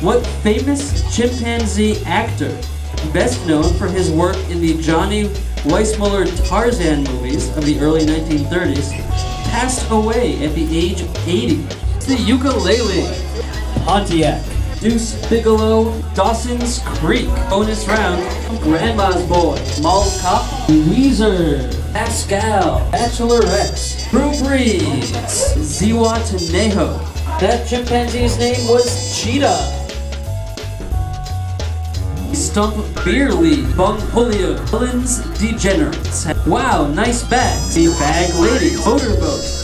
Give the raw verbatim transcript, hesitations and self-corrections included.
What famous chimpanzee actor, best known for his work in the Johnny Weissmuller Tarzan movies of the early nineteen thirties, passed away at the age of eighty? It's the ukulele. Pontiac. Deuce Bigelow, Dawson's Creek. Bonus round, Grandma's Boy, Mall Cop, Weezer, Pascal, Bachelorette, Drew Brees, Zihuatanejo. That chimpanzee's name was Cheetah. Stump Beer League, Bung Julio, Villains Degenerates. Wow, nice bags. The Bag Ladies, Motorboat,